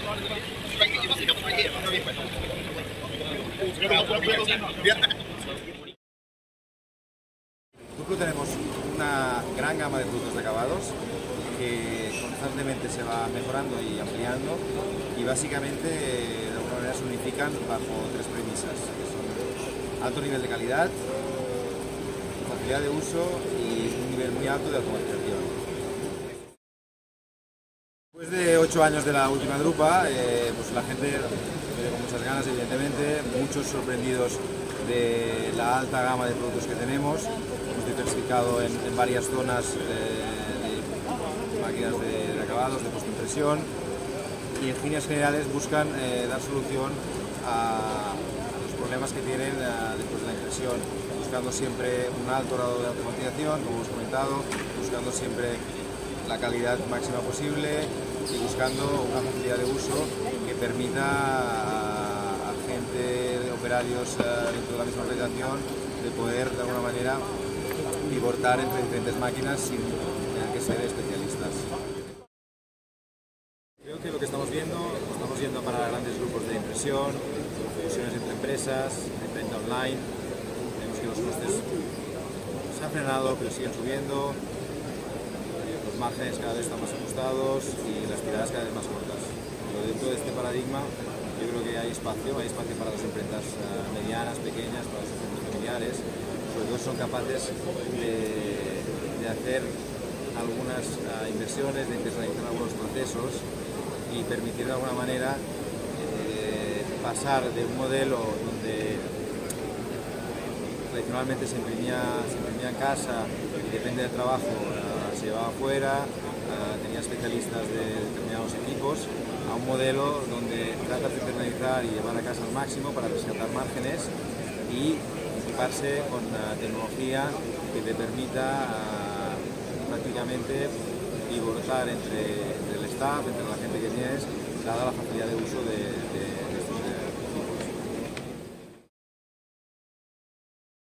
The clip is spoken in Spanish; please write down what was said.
Nosotros tenemos una gran gama de productos de acabados que constantemente se va mejorando y ampliando, y básicamente de alguna manera se unifican bajo tres premisas, que son alto nivel de calidad, facilidad de uso y un nivel muy alto de automatización. Después de 8 años de la última drupa, pues la gente viene con muchas ganas, evidentemente, muchos sorprendidos de la alta gama de productos que tenemos. Hemos diversificado en varias zonas de máquinas de acabados, de postimpresión, y en líneas generales buscan dar solución a los problemas que tienen después de la impresión, buscando siempre un alto grado de automatización, como hemos comentado, buscando siempre la calidad máxima posible y buscando una facilidad de uso que permita a gente, de operarios dentro de la misma organización, de poder de alguna manera pivotar entre diferentes máquinas sin tener que ser especialistas. Creo que lo que estamos viendo para grandes grupos de impresión, fusiones entre empresas, de venta online. Vemos que los costes se han frenado pero siguen subiendo. Los márgenes cada vez están más ajustados y las tiradas cada vez más cortas. Pero dentro de este paradigma yo creo que hay espacio para las empresas medianas, pequeñas, para los centros familiares. Sobre todo son capaces de hacer algunas inversiones, de internacionalizar algunos procesos y permitir de alguna manera pasar de un modelo donde tradicionalmente se imprimía en casa y depende del trabajo se llevaba afuera, tenía especialistas de determinados equipos, a un modelo donde tratas de internalizar y llevar a casa al máximo para rescatar márgenes y equiparse con tecnología que te permita prácticamente pivotar entre el staff, entre la gente que tienes, dada la facilidad de uso de estos